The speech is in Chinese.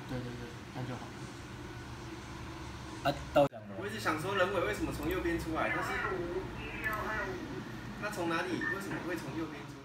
对对对，那就好。 啊，到讲了。 我一直想说人尾为什么从右边出来，但是他从哪里？为什么会从右边出来？